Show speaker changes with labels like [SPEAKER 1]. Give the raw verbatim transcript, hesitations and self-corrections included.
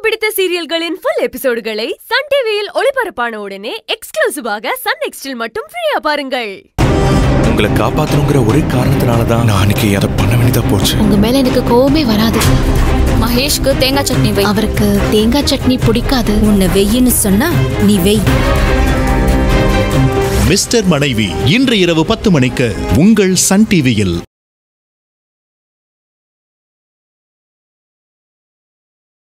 [SPEAKER 1] பிடித்த சீரியல்களின் full எபிசோடுகளை Sun டிவியில் ஒளிபரப்பான உடனே எக்ஸ்க்ளூசிவாக சன் நெக்ஸ்டில் மட்டும் ஃப்ரீயா பாருங்கள்.
[SPEAKER 2] உங்களை காப்பாத்தணுங்கிற ஒரே காரணத்தினால தான் நான் அன்னைக்கு அதை பண்ண வேண்டியதா போச்சு.
[SPEAKER 3] உங்க மேல எனக்கு கோவமே வராது. மகேஷ்க்கு தேங்காய் சட்னி வை. அவருக்கு தேங்காய் சட்னி பிடிக்காது.
[SPEAKER 4] உன்னை வெய்யின்னு சொன்னா நீ வெய்.
[SPEAKER 5] மிஸ்டர் மனைவி இன்று இரவு பத்து மணிக்கு உங்கள் சன் டிவியில்.